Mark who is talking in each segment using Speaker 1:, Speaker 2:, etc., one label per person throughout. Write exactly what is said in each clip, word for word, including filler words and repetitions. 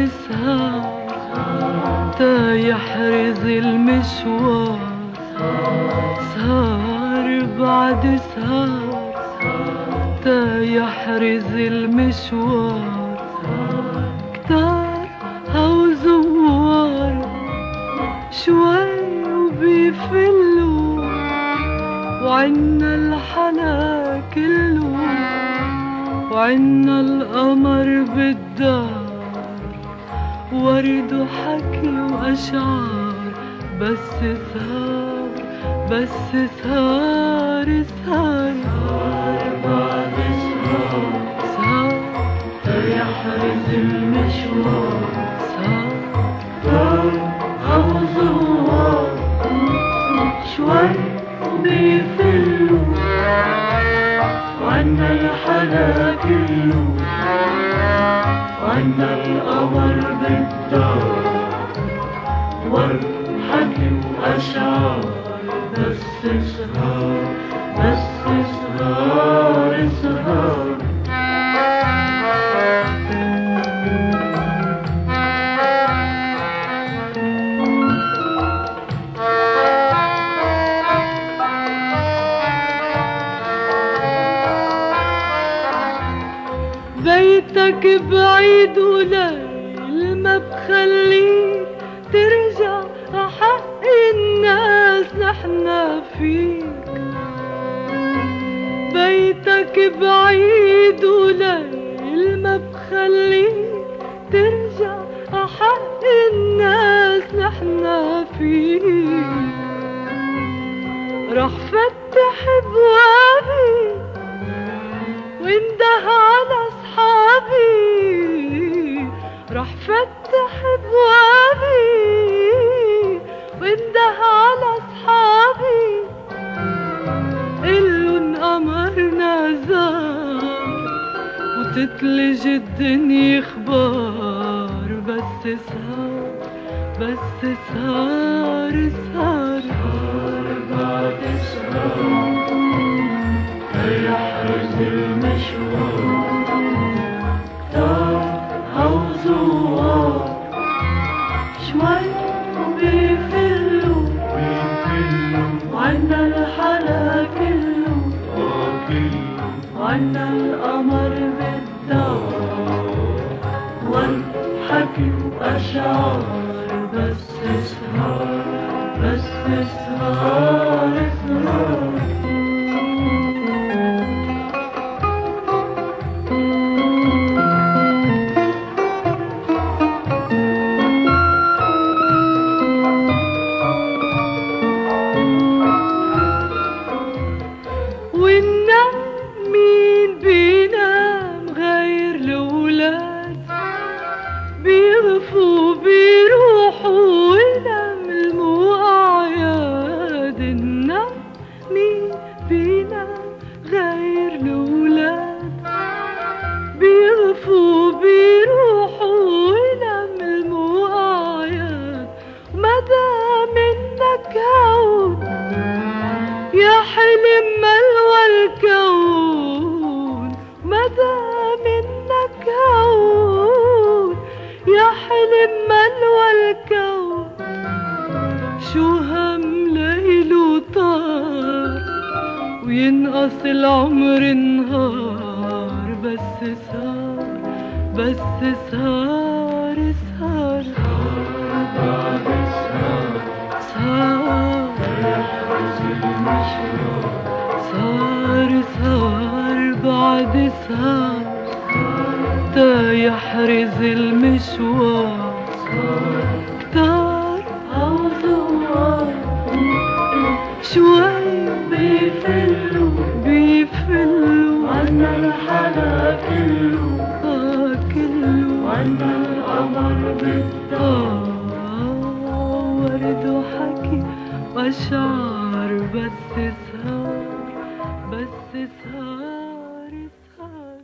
Speaker 1: سهر تا يحرز المشوار، سهر بعد سهر تا يحرز المشوار. كتار هو زوار شوي وبيفلوا، وعنا الحلا كله، وعنا القمر بالدار، ورد وحكي وأشعار. بس سهر بس سهر سهر بعد سهر، سهر تيحرز المشوار، سهر أو زوار شوي بيفلوا، وعنا الحلا كله، وعنا القمر بالدار، والحكي وأشعار. بس سهر بس سهر سهر بيتك بعيد وليل ما بخليك ترجع، حق الناس نحنا فيك. بيتك بعيد وليل ما بخليك ترجع، حق الناس نحنا فيك. رح فتح ابوابي وانده على اصحابي، رح فتح ابوابي وانده على اصحابي. قلن قمرنا زار وتتلج الدنيا اخبار. بس سهر بس سهر سهر بعد سهر يحرز المشوار. كتار هو زوار شوي بيفلوا، وعنا الحلا كله، وعنا القمر بالدار، والحكي وأشعار. بس سهر بس سهر سهر وينقص العمر نهار. بس سهر بس سهر سهر بعد سهر، سهر يحرز المشوار، سهر سهر بعد سهر تا يحرز المشوار. كتار أو زوار شوي بيفلوا بيفلوا، وعنا الحلا كله، آه كله، وعنا القمر بالدار، ورد وحكي وأشعار. بس سهر بس سهر سهر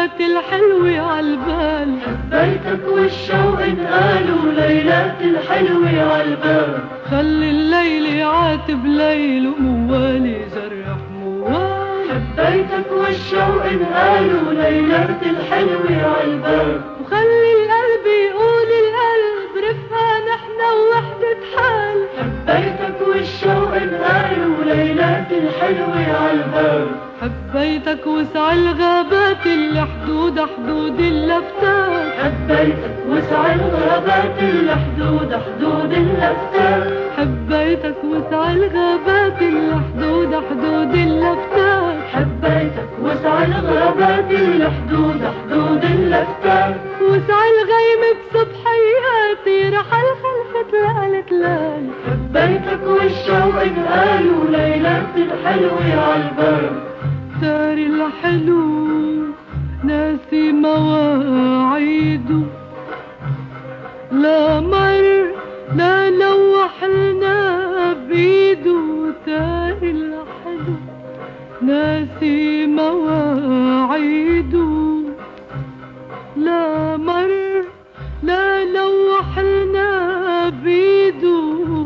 Speaker 1: ليلات الحلوة عالبال.
Speaker 2: حبيتك والشوق انقالوا ليلات الحلوة عالبال.
Speaker 1: خلي الليل عاتب ليل وموالي جرح موال.
Speaker 2: حبيتك والشوق انقالوا ليلات الحلوة عالبال.
Speaker 1: وخلي القلب يقول القلب رفقة نحنا ووحدة حال.
Speaker 2: حبيتك والشوق انقالوا ليلات الحلوة عالبال.
Speaker 1: حبيتك وسع الغابات اللي حدود حدود اللفتات.
Speaker 2: حبيتك وسع الغابات اللي حدود حدود اللفتات.
Speaker 1: حبيتك وسع الغابات اللي حدود حدود اللفتات.
Speaker 2: حبيتك وسع الغابات اللي حدود حدود اللفتات.
Speaker 1: وسع الغيم بصبحياتي رحل خلفت لقلت لال.
Speaker 2: حبيتك والشوق انقالوا ليلات الحلوة عالبال.
Speaker 1: دار الحلو ناسي مواعيده، لا مر لا لوح لنا بيده. دار الحلو ناسي مواعيده، لا مر لا لوح لنا بيده.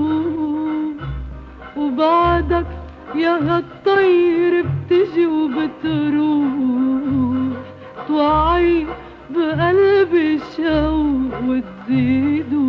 Speaker 1: وبعدك يا هالطير بتجي وبتروح، توعي بقلبي الشوق وتزيده.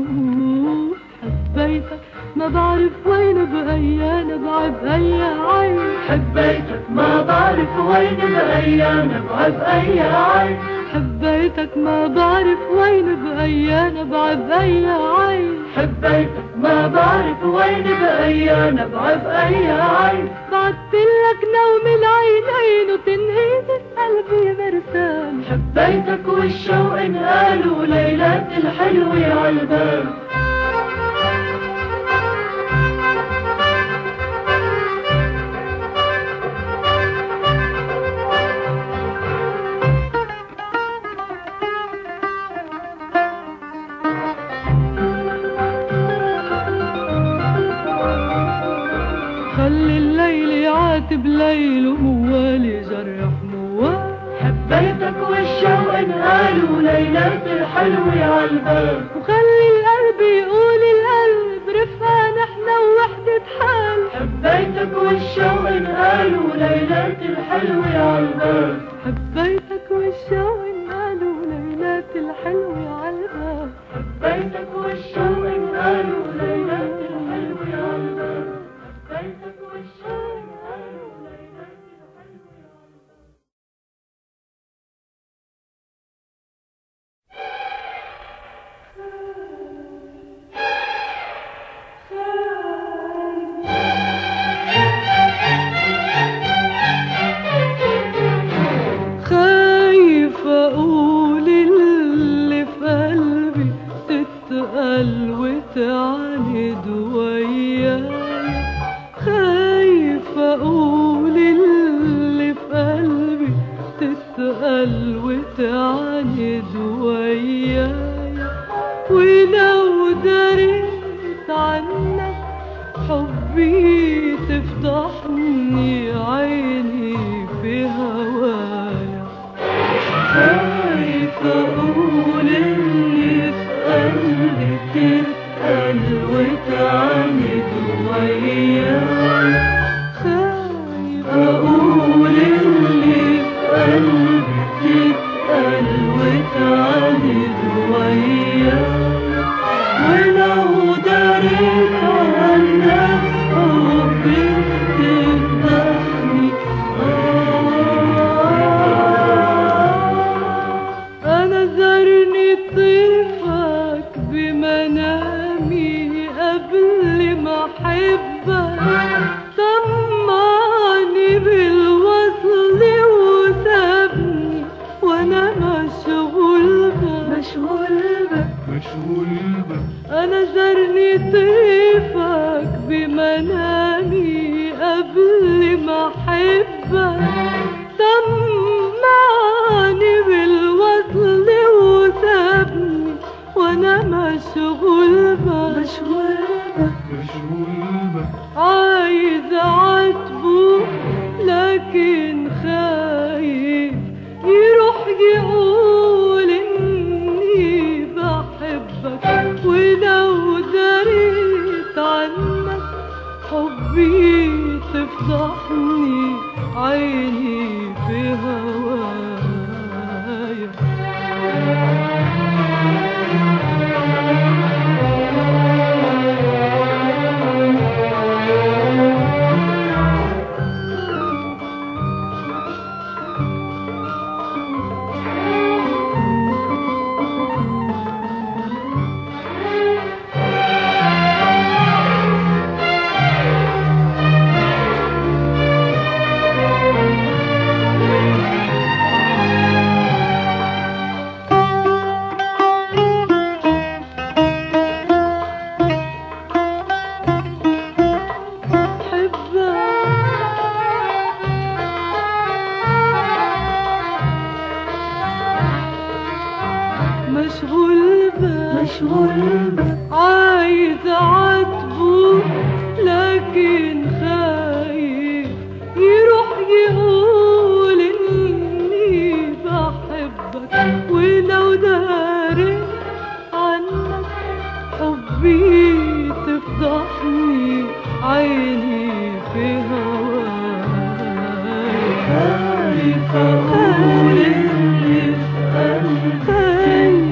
Speaker 1: حبيتك ما بعرف وين بأي نبع بأي عين.
Speaker 2: حبيتك ما بعرف وين بأي نبع بأي عين.
Speaker 1: حبيتك ما بعرف وين بأي نبع بأي عين.
Speaker 2: حبيتك ما بعرف وين بأي نبع بأي عين.
Speaker 1: بعتلك نوم العينين وتنهيد قلبي مرسال.
Speaker 2: حبيتك والشوق انقالوا ليلات الحلوة عالبال.
Speaker 1: خلي الليل يعاتب ليل وموالي جرح موال.
Speaker 2: حبيتك والشوق انقالوا ليلات الحلوة عالبال.
Speaker 1: وخلي القلب يقول القلب رفقة نحنا ووحدة حال.
Speaker 2: حبيتك والشوق انقالوا ليلات الحلوة عالبال.
Speaker 1: حبيتك والشوق انقالوا ليلات الحلوة عالبال.
Speaker 2: حبيتك والشوق انقالوا ليلات الحلوة عالبال. حبيتك والشوق انقالوا ليلات الحلوة
Speaker 1: عالبال. خايف اقول اللي في قلبي تتقل وتعاند وياي. خايف اقول اللي في قلبي تتقل وتعاند وياي. ولو دريت عنك حبي تفضحني عيني في هوايا. خايف اقول اللي في قلبي تتقل وتعاند وياي. خايف اقول اللي في قلبي تتقل وتعاند وياي. ولو دريت عنك حبي تفضحني. أنا زرني طيفك بمنامي قبل ما أحبك. طمعني بالوصل وسابني وأنا مشغول بك. مشغول بك
Speaker 2: مشغول بك.
Speaker 1: أنا زرني طيفك بمنامي قبل ما أحبك. طمعني بالوصل وسابني وأنا مشغول بك. مشغول بك
Speaker 2: مشغول بك.
Speaker 1: عايز أعاتبه لكن خايف يروح يقول إني بحبك، ولو دريت عنك حبي تفضحني عيني في هوايا. مشغول بك
Speaker 2: مشغول بك
Speaker 1: عايز اعاتبه، لكن خايف يروح يقول اني بحبك، ولو داري عنك حبي تفضحني عيني في هوايا.
Speaker 2: خايف اقول اللي في قلبي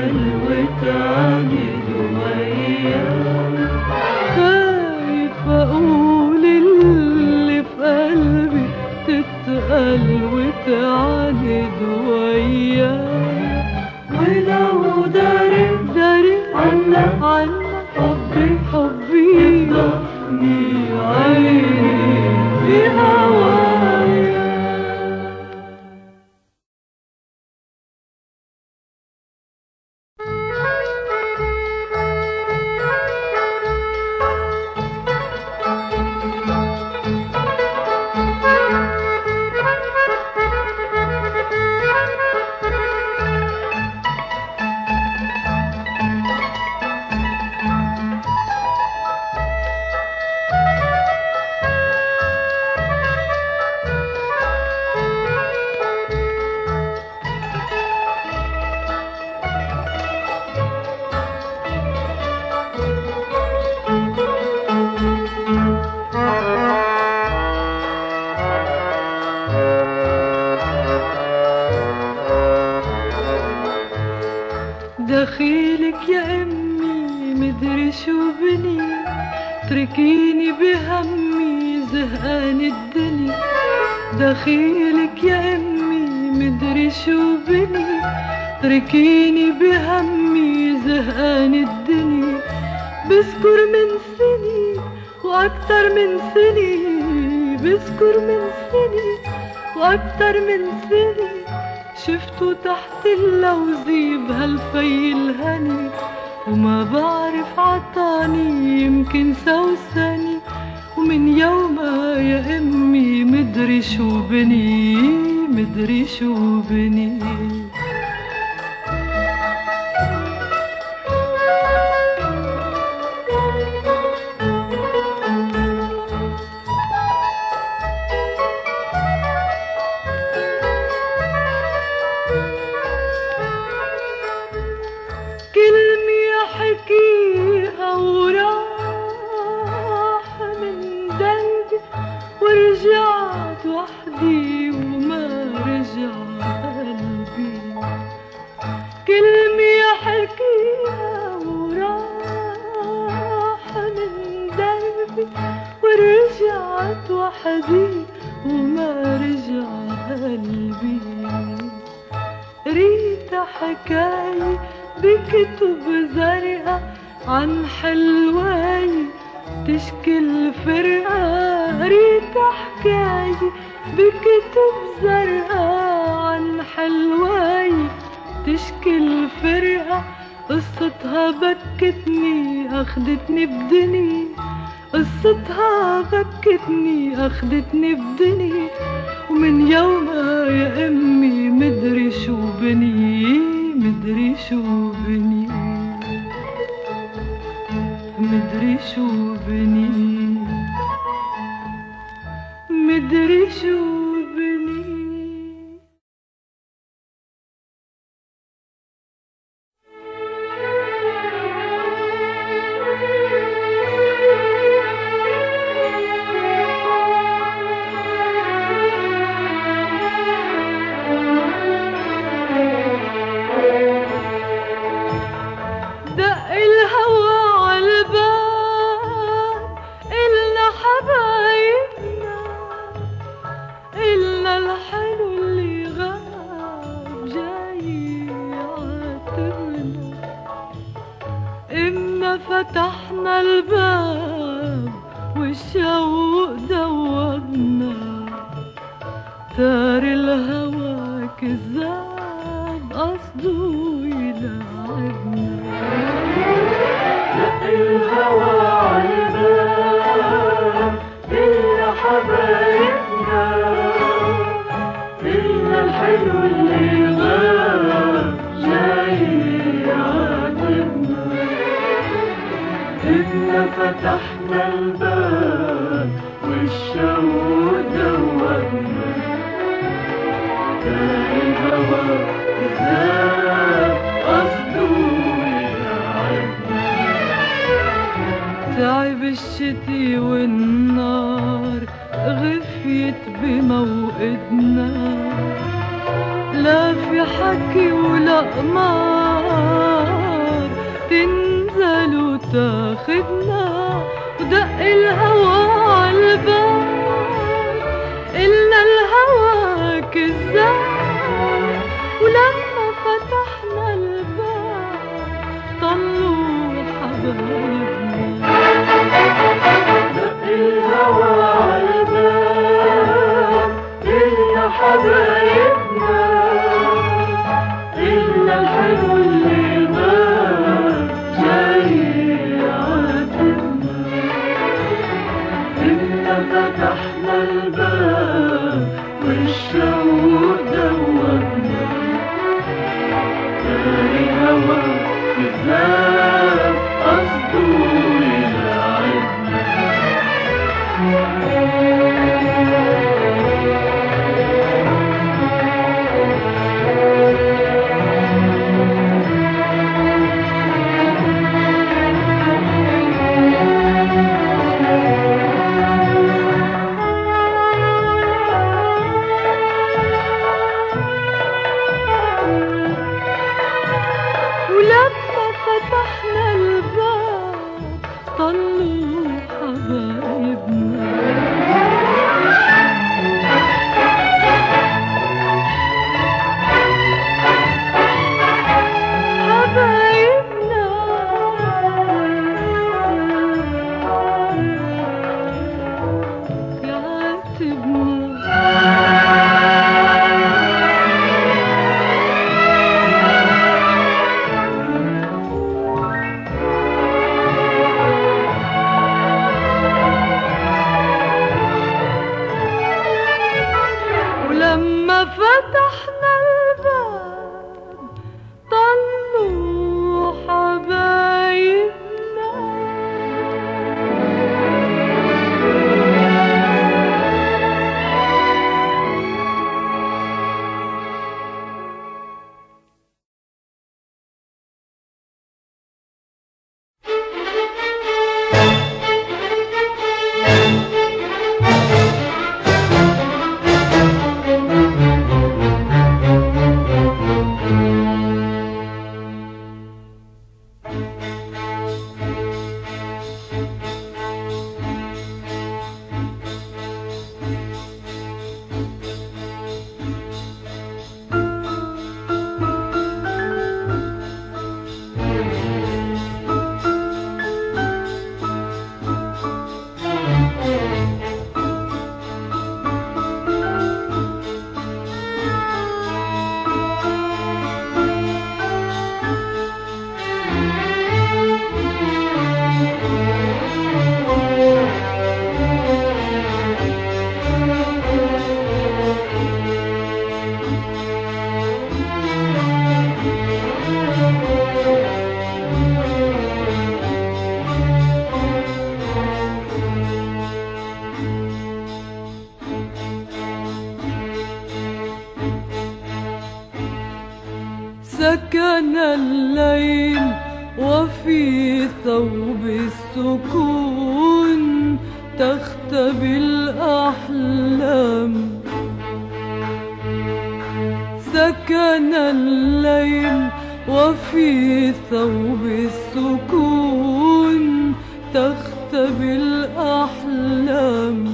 Speaker 2: وتعاند وياك،
Speaker 1: خايف اقول اللي في قلبي تتقل وتعاند وياك،
Speaker 2: ولو داري
Speaker 1: داري
Speaker 2: عنك
Speaker 1: عنك
Speaker 2: حبي
Speaker 1: حبي
Speaker 2: تفضحني عيني في هوايا. دخيلك يا امي مدري شو بني، تركيني بهمي زهقان الدنيا. دخيلك يا امي مدري شو بني، تركيني بهمي زهقان الدنيا. بذكر من سني واكتر من سني، بذكر من سني واكتر من سني، شفته تحت اللوزي بهالفي الهني، وما بعرف عطاني يمكن سوسني. ومن يومها يا امي مدري شو بني، مدري شو بني. كلمة حكيها وراح من قلبي، ورجعت وحدي وما رجع قلبي. كلمة حكيها وراح من قلبي، ورجعت وحدي وما رجع قلبي. ريت حكاية بكتب زرقا عن حلواي تشكل فرقة، ريت حكاية بكتب زرقا عن حلواي تشكل فرقة. قصتها بكتني أخدتني بدني، قصتها بكتني أخدتني بدني. ومن يومها يا أمي مدري شو بني، مدري شو بني، مدري شو بني، مدري شو
Speaker 1: فتحنا الباب والشوق دوبنا، تار الهوى كذاب قصده يلعبنا.
Speaker 2: دق الهوى عالباب إلا حبايبنا، إلا الحلو اللي غاب جاي يعاتبنا. إنا فتحنا الباب والشوق دوبنا، تار الهوى كذاب قصده يلعبنا.
Speaker 1: تعب الشتي والنار غفيت بموقدنا، لا في حكي ولا قمار تنزل وتاخدنا. ودق الهوى عالباب إلا الهوى كذاب، ولما فتحنا الباب طلوا حبايبنا.
Speaker 2: دق الهوى عالباب إلا حبايبنا، إلا الحلو اللي غاب جاي يعاتبنا. إنا فتحنا الباب والشوق دوبنا، تار الهوى كذاب قصده يلعبنا.
Speaker 1: ولما فتحنا الباب طلوا حبايبنا. حبايبنا ولما فتحنا الباب طلوا حبايبنا. سكن الليل وفي ثوب السكون تختبي الأحلام. سكن الليل وفي ثوب السكون تختبي الأحلام.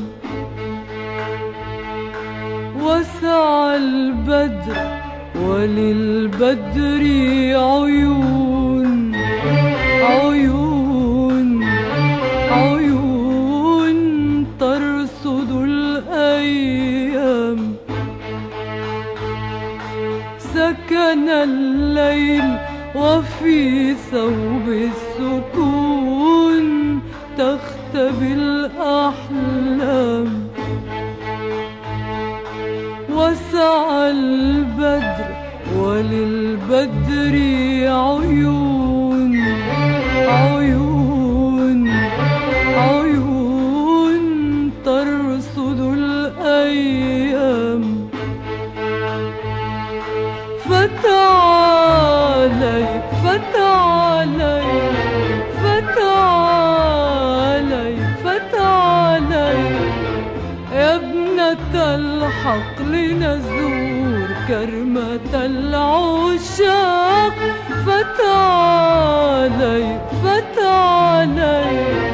Speaker 1: وسع البدر وللبدر عيون عيون سكن الليل وفي ثوب السكون تختبي الأحلام. وسعى البدر وللبدر عيون عيون عيون ترصد الأيام. فتعالي فتعالي فتعالي فتعالي يا ابنة الحق لنزور كرمة العشاق. فتعالي فتعالي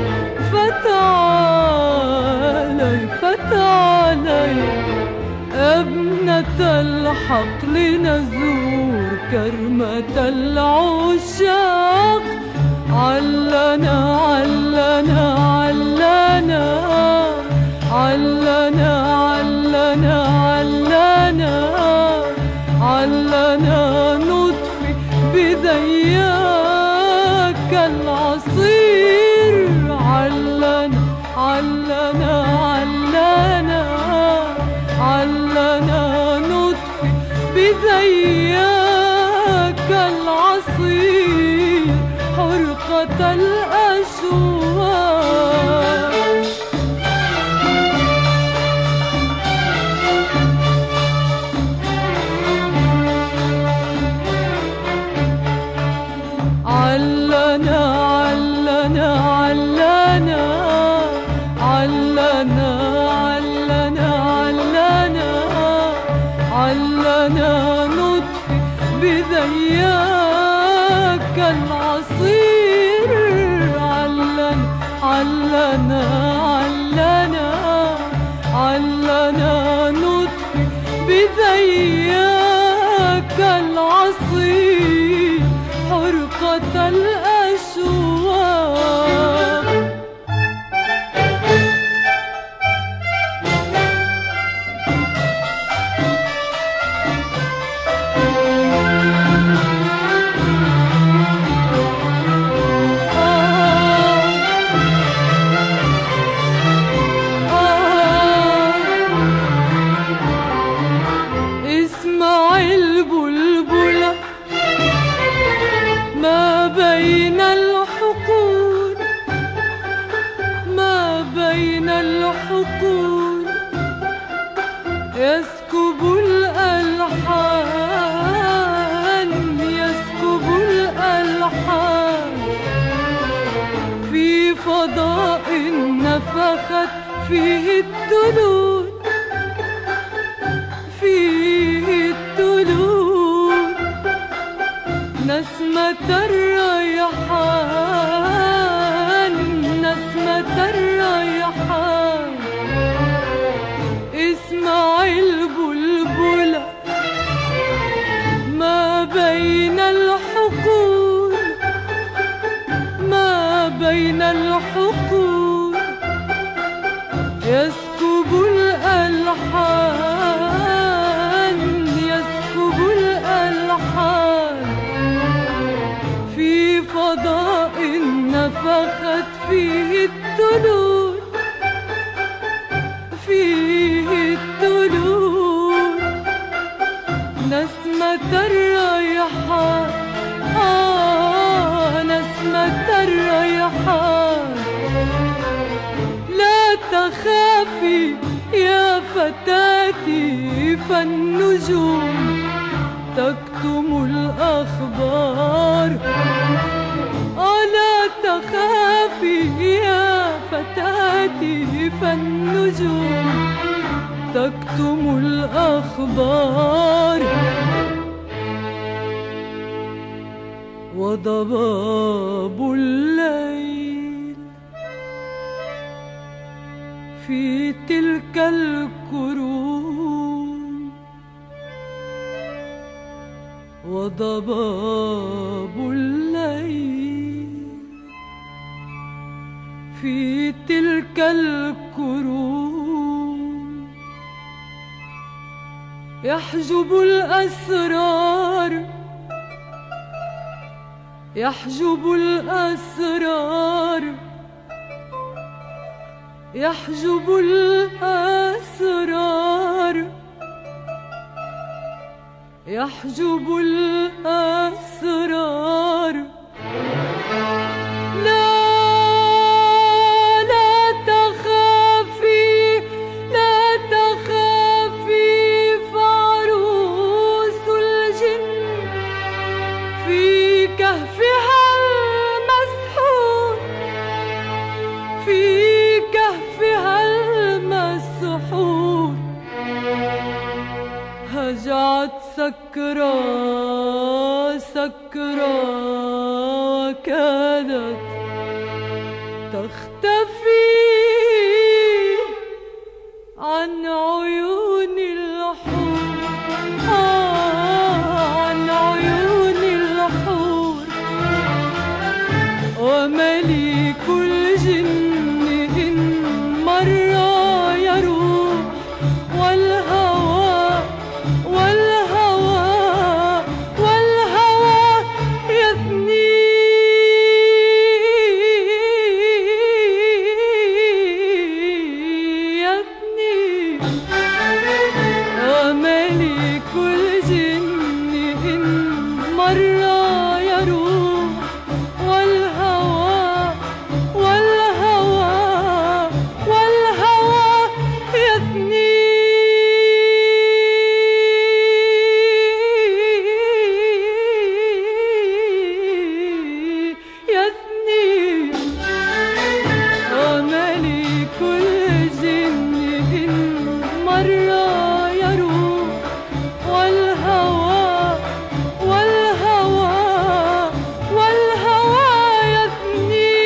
Speaker 1: فتعالي فتعالي يا ابنة الحق لنزور كرمة العشاق. علنا علنا علنا علنا علنا علنا علنا نطفي بذياك العصير. علنا علنا علنا علنا نطفي بذياك العصير حرقة الأشواق. علنا علنا علنا علنا علنا علنا علنا نطفي بذياك العصير. علنا علنا علنا علنا نطفي بذياك العصير حرقة الأشواق. يسكب الألحان يسكب الألحان في فضاء نفخت فيه التلون فيه التلون. نسمة الريحان نسمة الريحان اسمع البلبلة ما بين الحقول ما بين الحقول. يسكب الألحان يسكب الألحان في فضاء نفخت فيه التلون فيه التلون. نسمة الريحان آه نسمة الريحان. لا تخافي يا فتاتي فالنجوم تكتم الأخبار. لا تخافي يا فتاتي فالنجوم تكتم الأخبار. وضباب الليل في تلك الكروم وضباب الليل في تلك الكروم يحجب الأسرار يحجب الأسرار يحجب الأسرار يحجب الأسرار لا لا تخافي لا تخافي فعروس الجن في كهفها المسحور في كهفها المسحور هجعت سكرى سكرى كادت تختفي عن عيون الحور آه عن عيون الحور ومليك الجن إن مر يروح والهوى والهوى والهوى يثني يثني وملك الجن إن مر يروح والهوى والهوى والهوى يثني يثني وملك الجن إن مر يروح والهوى والهوى والهوى يثني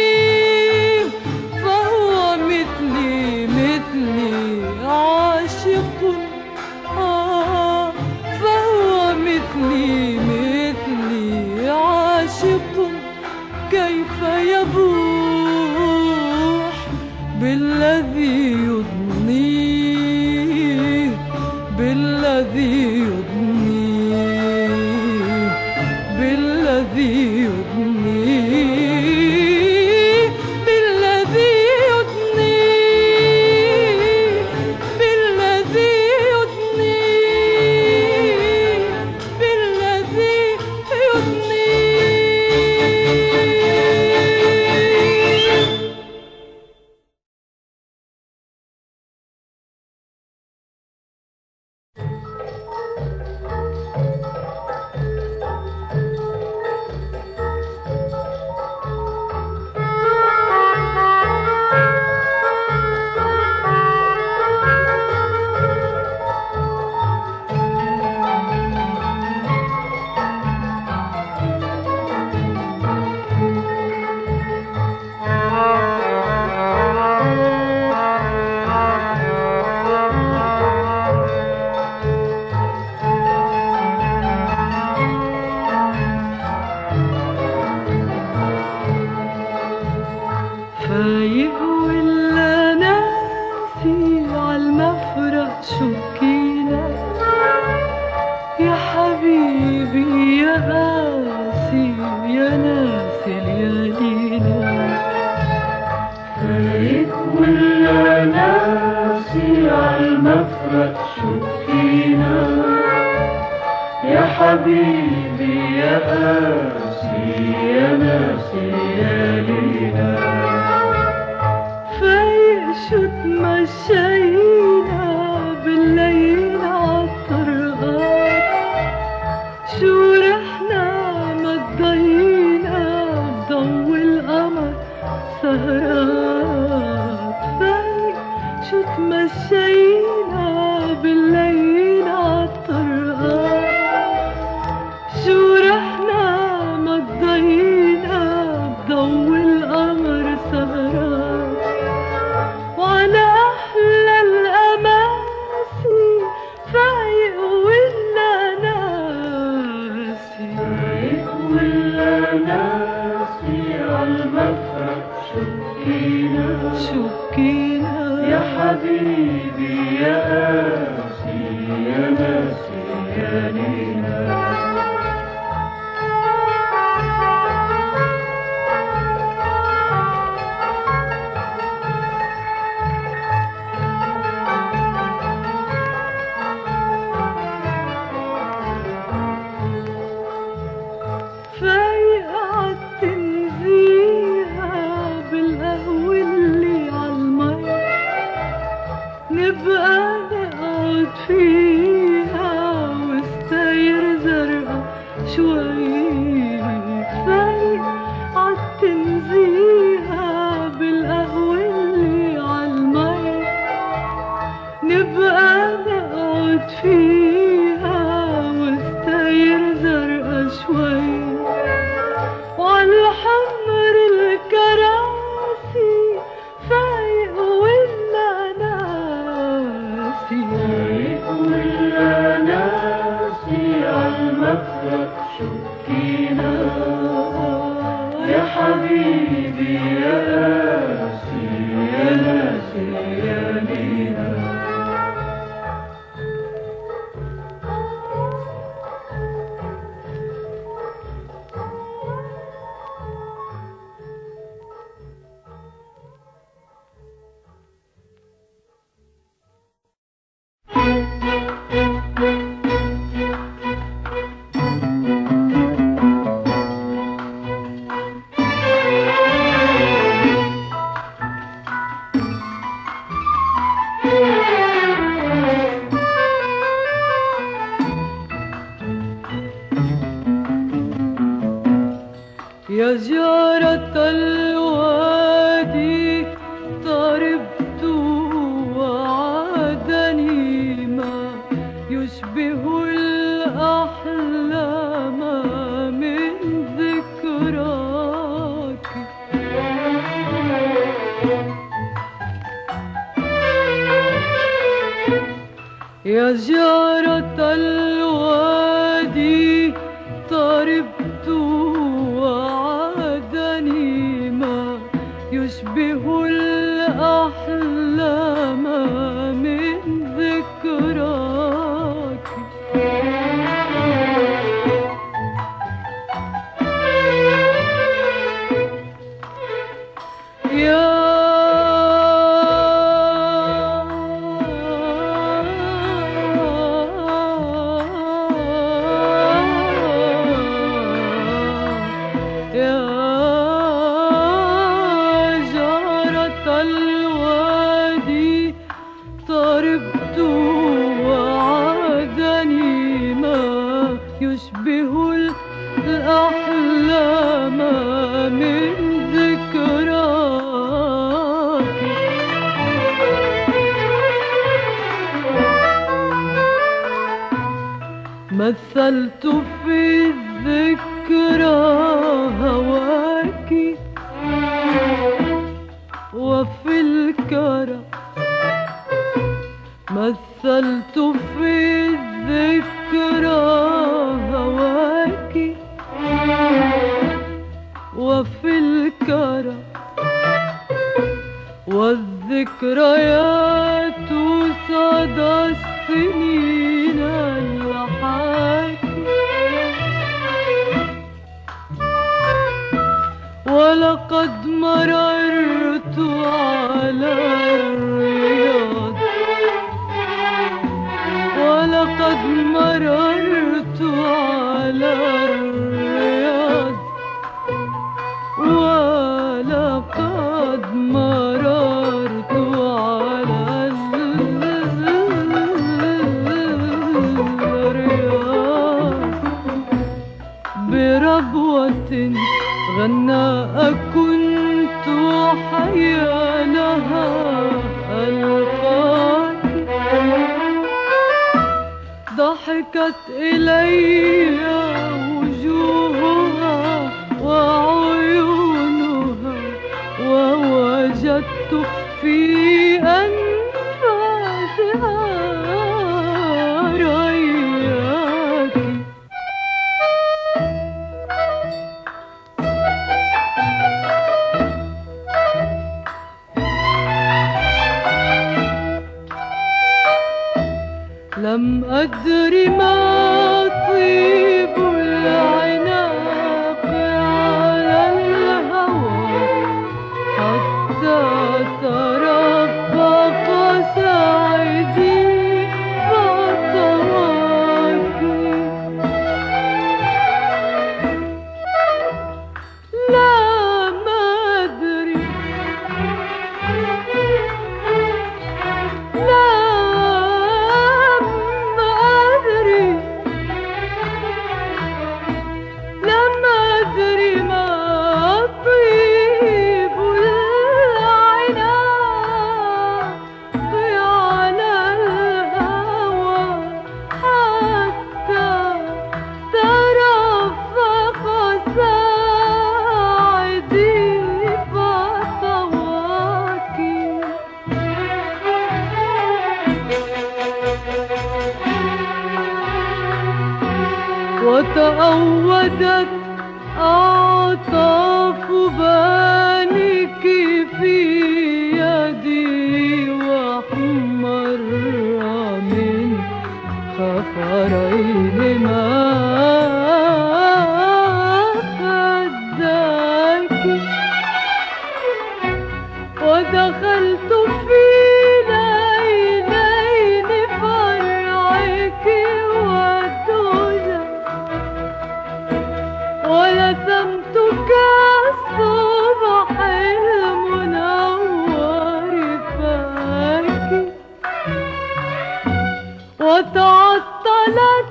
Speaker 1: فهو مثلي مثلي عاشق آه فهو مثلي مثلي عاشق كيف يبوح بالذي يضنيه بالذي يضنيه بالذي يضنيه بالذي يضنيه بالذي يضنيه بالذي يضنيه فايق ولا ناسي عالمفرق شكينا يا حبيبي يا قاسي يا ناسي ليالينا
Speaker 2: فايق ولا ناسي عالمفرق شكينا يا حبيبي يا قاسي يا ناسي ليالينا
Speaker 1: شو تمشينا بالليل عالطرقات شو رحنا ما تضينا بضو القمر سهرات فايق شو تمشينا بالليل عالطرقات شو رحنا ما تضينا بضو القمر سهرات وعلى أحلى الأماسي فايق ولا ناسي
Speaker 2: فايق ولا ناسي عالمفرق شكينا
Speaker 1: شكينا
Speaker 2: يا حبيبي يا قاسي يا ناسي
Speaker 1: شوي فايق عالتنزيهة بالقهوة اللي عالمي نبقى نقعد فيها واستاير زرقا شوي وعالحمر الكراسي فايق ولا ناسي
Speaker 2: فايق ولا ناسي عالمفرق شكينا يا حبيبي يا قاسي يا ناسي يا لينا
Speaker 1: يا جارة الوادي طربت وعادني ما يشبه الأحلام من ذكراك يا جارة الوادي طربت وعادني ما يشبه الأحلام من ذكراك يا طربت وعادني ما يشبه الأحلام من ذكراك مثلت في الذكرى هواك وفي الكرى مثلت في الذكرى هواك وفي الكرى والذكريات صدى السنين اللحاكي ولقد مررت على الرياض ولقد مررت على الرياض ولقد مررت على الرياض بربوة غناء كنت حيا لها ألقاك ضحكت إلي وجوهها وعيونها ووجدت في أنفاسها رياك لم أدر ما طيب وأودت أعطاف بانك في يدي وأحمر من خفرين ما خدك ودخلت في ليلين فرعك ودجى ولثمتك الصبح المنور فاك وتعطلت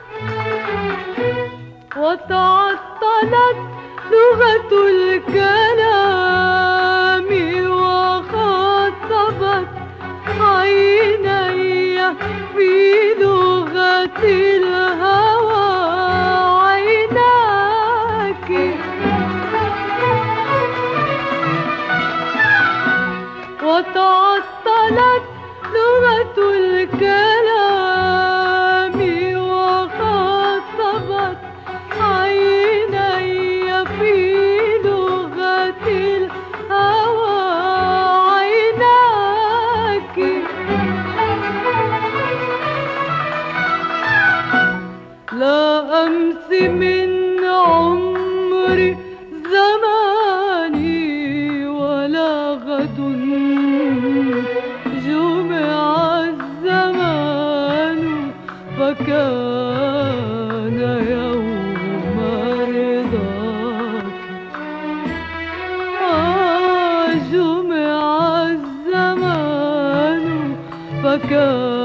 Speaker 1: وتعطلت لغة الكلام وخاطبت عيني في لغة الهوى عيناك وتعطلت لغة الكلام وخاطبت عيني في لغة الهوى عيناك لا أمس من عمري زماني ولا غد جمع الزمان فكان يوم رضاك آه جمع الزمان فكان